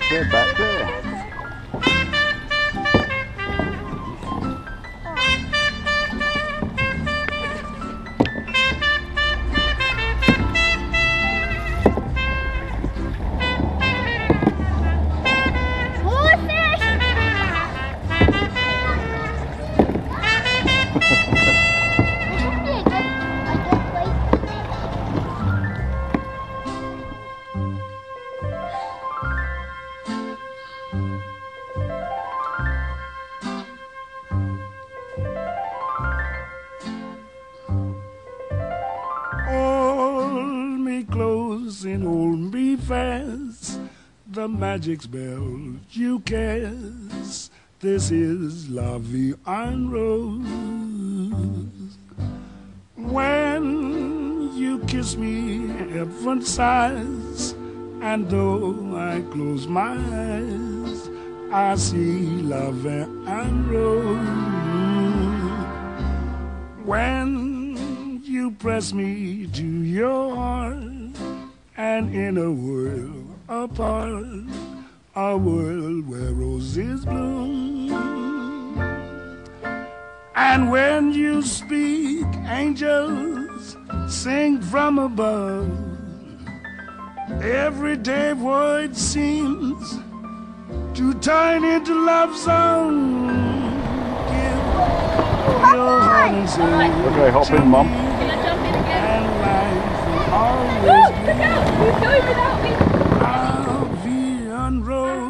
They're back there. Hold me close and hold me fast. The magic spell you cast. This is La Vie en Rose. When you kiss me, heaven sighs, and though I close my eyes, I see La Vie en Rose. When you press me to your heart, and in a world apart, a world where roses bloom. And when you speak, angels sing from above. Everyday word seems to turn into love song. Give your heart and soul. Okay, hop in, Mum. Look out! He's going without me! La Vie en Rose.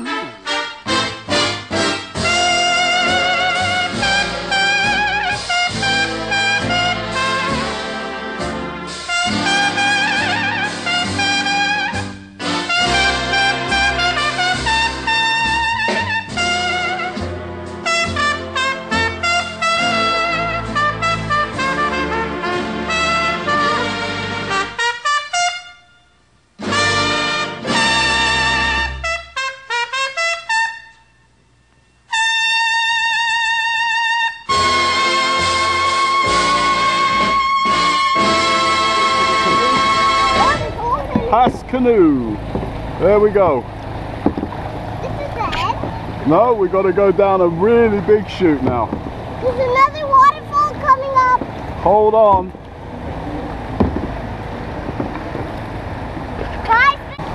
Canoe. There we go. This is the end? No, we got to go down a really big chute now. There's another waterfall coming up. Hold on. Guys.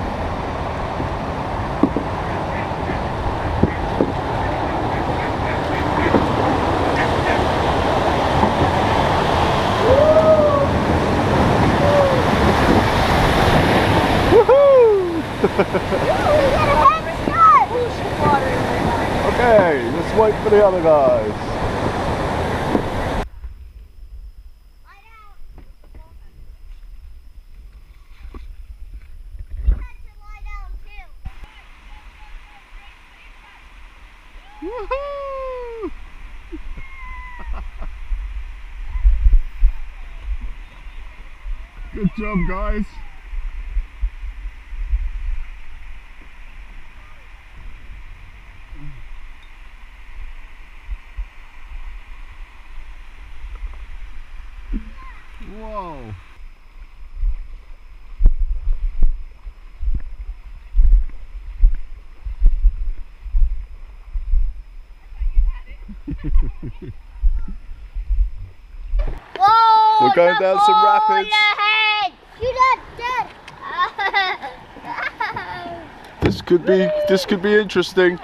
Okay, let's wait for the other guys. Woohoo! Good job, guys. Whoa. Whoa! We're going down some rapids. This could be interesting.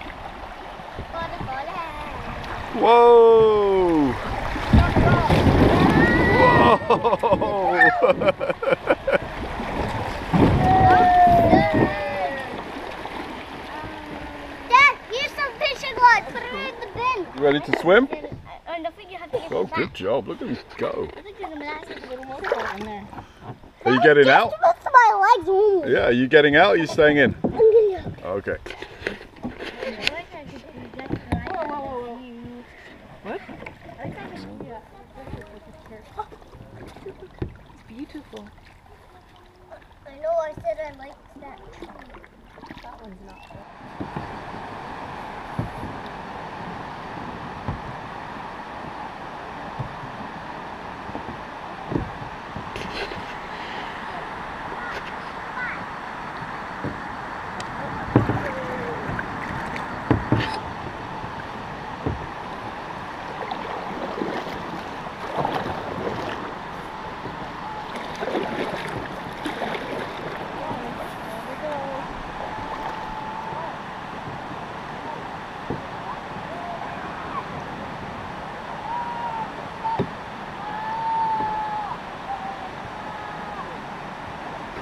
Whoa! Whoa! Dad, here's some fishing rods. Put it in the bin. You ready to swim? And I think you have to give Oh, it back. good job. Look at him go. I think there's a massive little waterfall in there. Are you getting out? Most of my legs. Ooh. Yeah, are you getting out or are you staying in? I'm getting out. Okay. What? It's beautiful. I know I said I liked that. That one's not.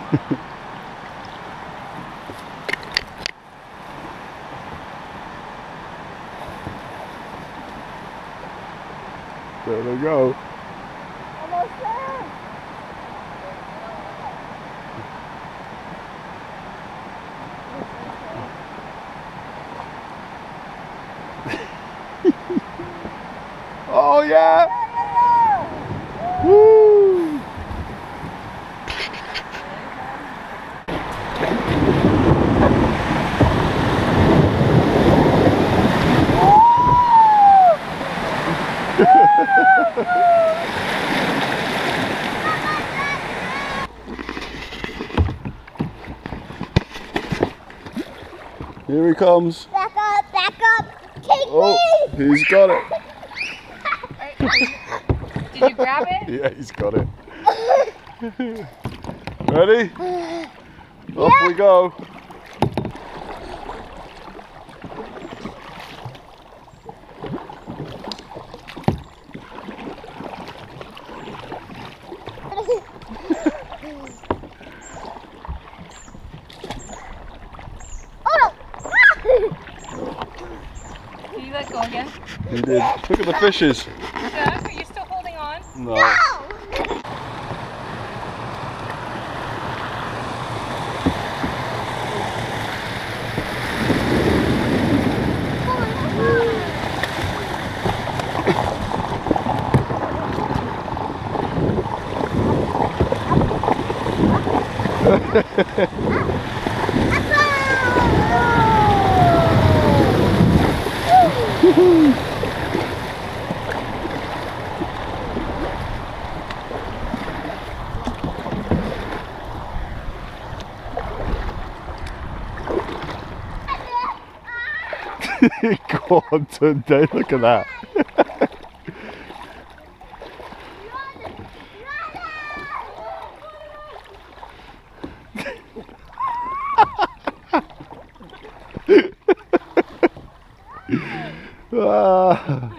There they go. Almost there. Oh yeah! Woo! Here he comes. Back up. Take Oh, me. he's got it. Did you grab it? Yeah, he's got it. Ready? Off we go. Can you let go again? He did. Look at the fishes. Doug, are you still holding on? No. Go on, Tunde, look at that. Ah.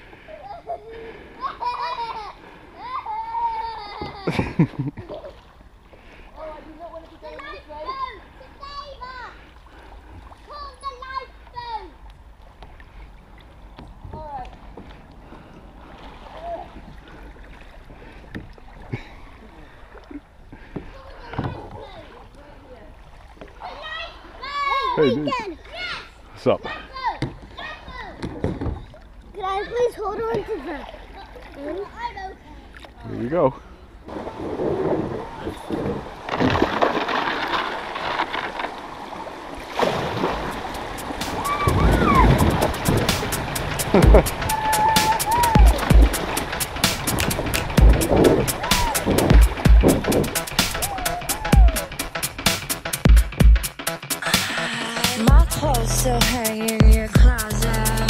Hey, dude. What's up? Can I please hold on to that? Here you go. My clothes still hang in your closet.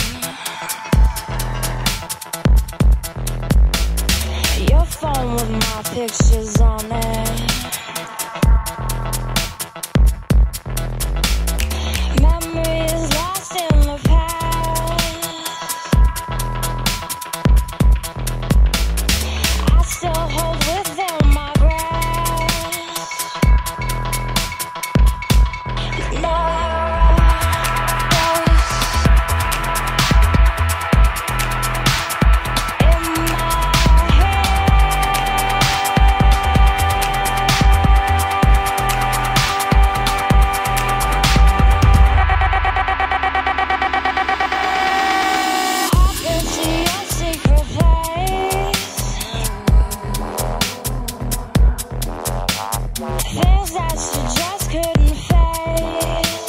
Your phone with my pictures on it. Memories lost in the past. I still hold within my grasp. Things that you just couldn't face.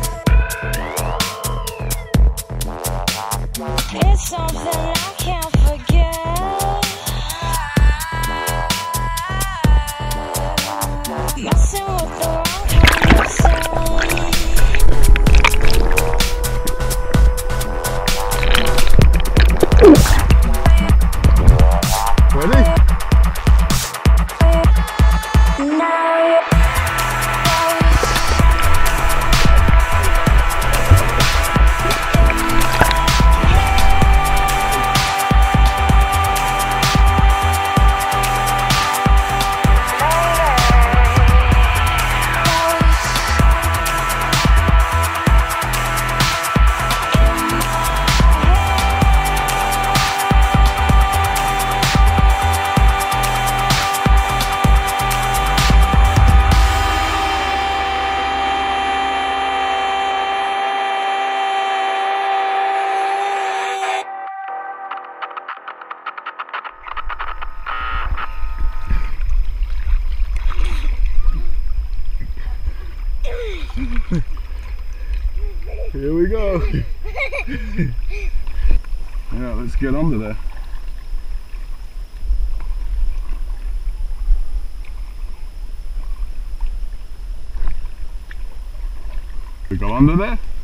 It's something I can't forget. Messing with the wrong kind of Ready? Here we go. Yeah, let's get under there. We go under there?